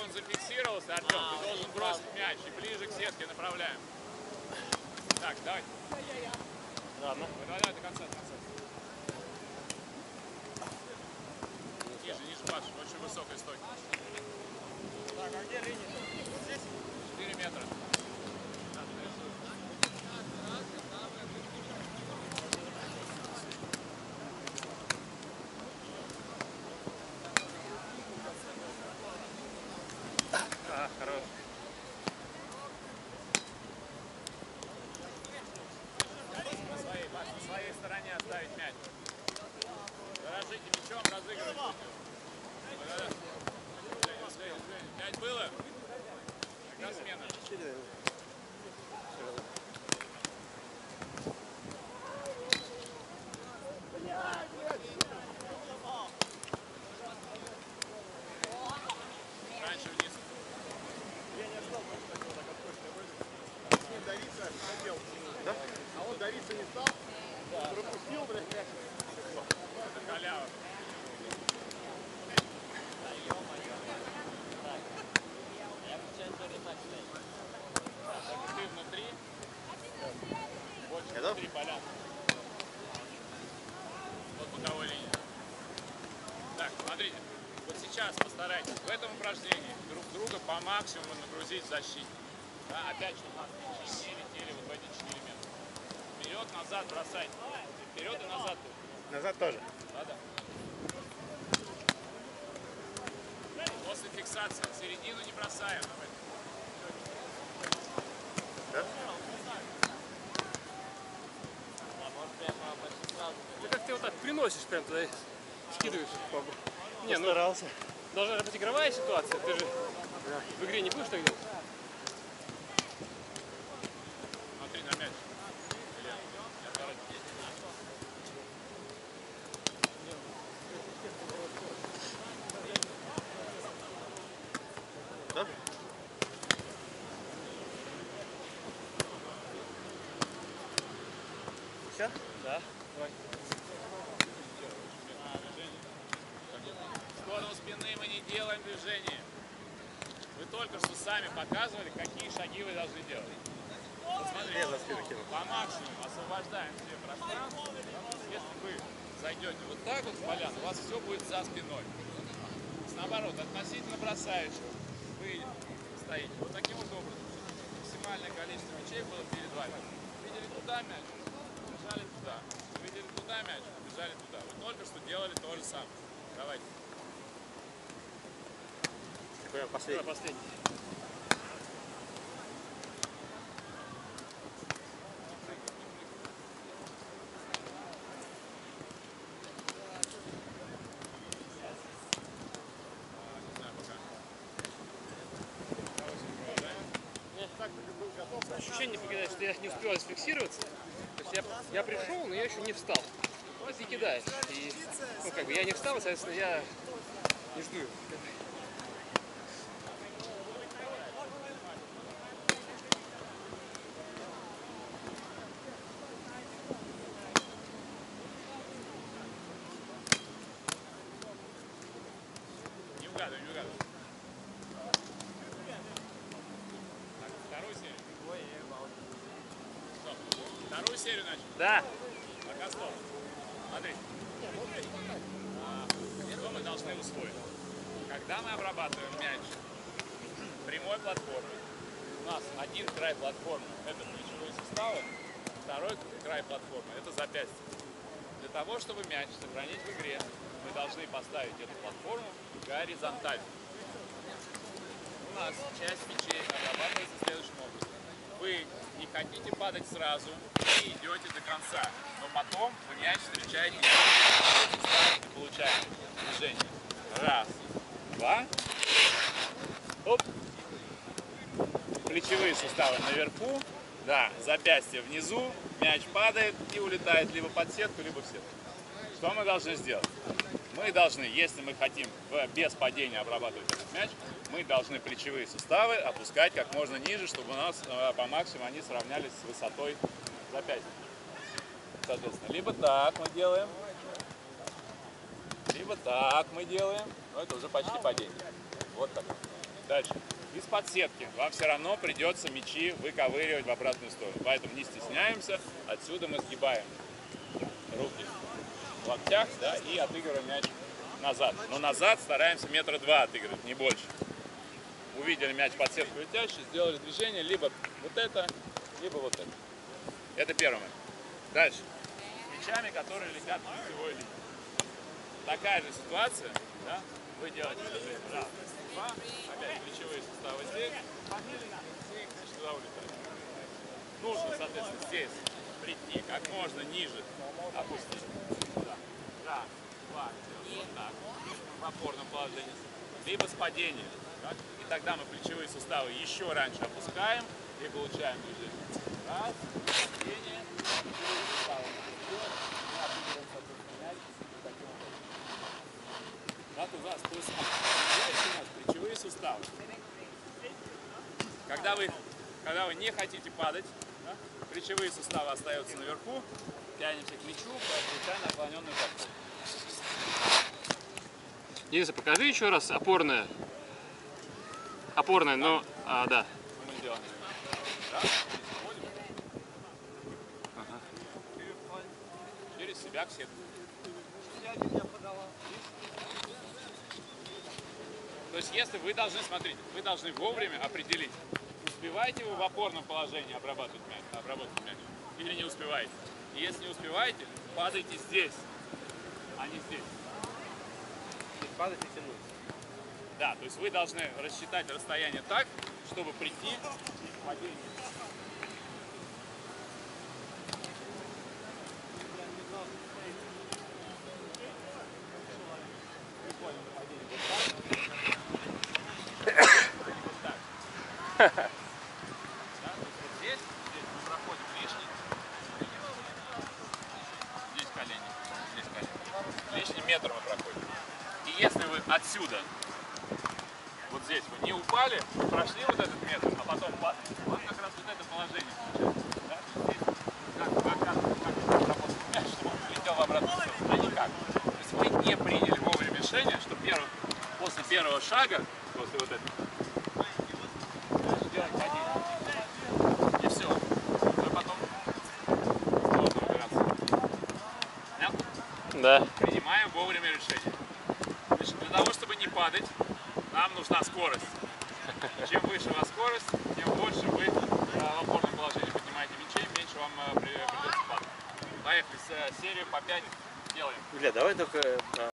он зафиксировался, Артем, ты должен бросить мяч и ближе к сетке направляем. Так, давай. Ладно. Давай, до конца, до конца. Ниже, ниже, Паш, очень высокая стойка. Так, а где линия? Здесь? 4 метра. Хорош. На своей стороне оставить мяч. Дорожите мячом, разыгрывать. Мяч было? Тогда смена. Раньше вниз. Давиться хотел. Да? А он давиться не стал. Да. Пропустил, блядь, мяч. Это халява. Ты внутри. Больше внутри поля. Вот боковой линии. Так, смотрите. Вот сейчас постарайтесь в этом упражнении друг друга по максимуму нагрузить в защите. Да, опять, чтобы у нас мячи не летели вот в эти 4 метра. Вперед, назад бросайте. Вперед и назад. Назад тоже. Да-да. После фиксации середину не бросаем. Да? Ты как ты вот так приносишь прям туда и скидываешь. Не, ну старался. должна быть игровая ситуация. Ты же в игре не будешь так делать. Смотри на мяч. Да? Все? Да. Давай. В сторону спины мы не делаем движение. Вы только что сами показывали, какие шаги вы должны делать. Посмотрите, Я за спину кину. по максимуму освобождаем себе пространство. Если вы зайдете вот так вот в поляну, у вас все будет за спиной. Наоборот, относительно бросающего вы стоите вот таким вот образом. Максимальное количество мячей было перед вами. Видели туда мяч, бежали туда. Видели туда мяч, бежали туда. Вы только что делали то же самое. Давайте. Какой последний? Давай последний. Ощущение не покидает, что я не успел зафиксироваться. То есть я пришел, но я еще не встал. То есть ты кидаешь. И, ну, как бы я не встал, соответственно, я не жду. Не угадывай, не угадывай. Так, вторую серию. Стоп. Вторую серию начали. Да. Пока стоп. Смотри. Что мы должны усвоить? Когда мы обрабатываем мяч прямой платформы, у нас один край платформы – это плечевые суставы, второй край платформы – это запястье. Для того, чтобы мяч сохранить в игре, мы должны поставить эту платформу горизонтально. У нас часть мячей обрабатывается следующим образом. Вы не хотите падать сразу и идете до конца, но потом вы мяч встречаете и получаете движение. Раз, два. Оп. Плечевые суставы наверху, да, запястье внизу, мяч падает и улетает либо под сетку, либо в сетку. Что мы должны сделать? Мы должны, если мы хотим без падения обрабатывать этот мяч, мы должны плечевые суставы опускать как можно ниже, чтобы у нас по максимуму они сравнялись с высотой запястья. Соответственно, либо так мы делаем, либо так мы делаем. Но это уже почти падение. Вот так. Дальше. Из-под сетки вам все равно придется мячи выковыривать в обратную сторону. Поэтому не стесняемся. Отсюда мы сгибаем руки в локтях, да, и отыгрываем мяч назад. Но назад стараемся 2 метра отыгрывать, не больше. Увидели мяч под сетку летящий, сделали движение, либо вот это, либо вот это. Это первый момент. Дальше. С мячами, которые летят на лицевой линии. Такая же ситуация, да? Вы делаете раз, два, опять плечевые суставы здесь, и сюда улетает. Нужно, соответственно, здесь прийти как можно ниже, опустить. Сюда. Раз, два, вот так, в опорном положении. Либо с падением. Так? И тогда мы плечевые суставы еще раньше опускаем и получаем движение. Раз, падение, плечевые суставы вперед, мы отыгрываем, соответственно, мяч таким образом. Да, у нас, то есть, у нас плечевые суставы. Когда вы не хотите падать, да, плечевые суставы остаются наверху, тянемся к мячу, случайно наклоненную подходу. Денис, покажи еще раз опорное. Опорное, но... да. Мы делаем. Да, входим. Ага. Через себя к сетке. То есть, если вы должны, смотрите, вы должны вовремя определить, успеваете вы в опорном положении обрабатывать мяч или не успеваете. И если не успеваете, падайте здесь, а не здесь. Падать и тянуть. Да, то есть вы должны рассчитать расстояние так, чтобы прийти в падение. Да, то есть вот здесь мы проходим лишний. Здесь колени. Лишний метр мы проходим. И если вы отсюда, вот здесь вы не упали, прошли вот этот метр, а потом падаете, у вас как раз вот это положение получается. Да? Здесь как работает мяч, чтобы он летел в обратную сторону, а никак. То есть вы не приняли вовремя решение, что после первого шага, после вот этого, делать падение. И все. Вы потом сложно выбираться. Понятно? Да. Принимаем вовремя решение. Значит, для того, чтобы не падать, нам нужна скорость. И чем выше у вас скорость, тем больше вы в опорном положении поднимаете мячей, меньше вам придется падать. Поехали, серию по 5 делаем. Давай только...